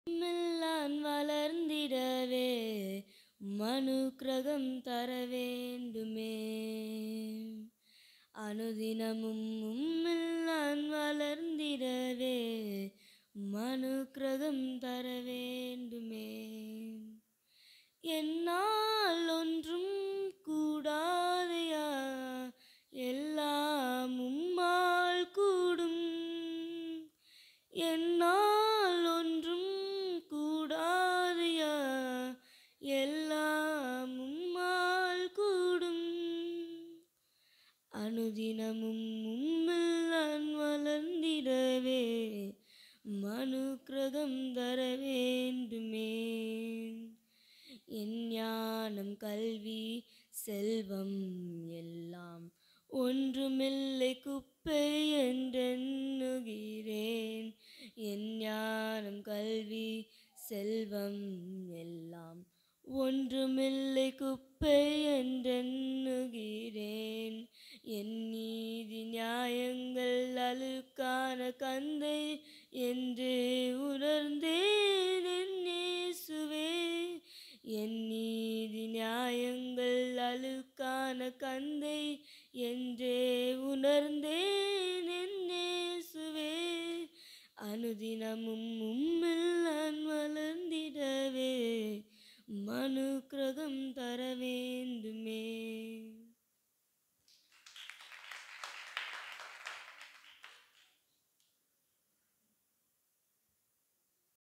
Milan வளர்ந்திடவே மனுக்கிரகம் தர வேண்டுமே. அனுதினமும் உம்மில்லான் வளர்ந்திடவே மனுக்கிரகம் தர வேண்டுமே. என்னால் ஒன்றும் கூடாதையா, எல்லாம் உம்மால் கூடும். என்னால் ஒன்றும் கூடாதையா, எல்லாம் உம்மால் கூடும். அனுதினமும் உம்மில்லான் வளர்ந்திடவே மனுக்கிரகம் தர வேண்டுமே. என் ஞானம் கல்வி செல்வம் எல்லாம் ஒன்றுமில்லை குப்பை என்றெண்ணுகிறேன். என் ஞானம் கல்வி செல்வம் எல்லாம் ஒன்றுமில்லை குப்பை என்றெண்ணுகிறேன். என் நீதி நியாயங்கள் அழுக்கான கந்தை என்று உணர்ந்தேன் என் இயேசுவே. என் நீதி நியாயங்கள் அழுக்கான கந்தை என்றே உணர்ந்தேன் என் இயேசுவே. அனுதினமும் உம்மில்லான் வளர்ந்திடவே மனுக்கிரகம் தர வேண்டுமே.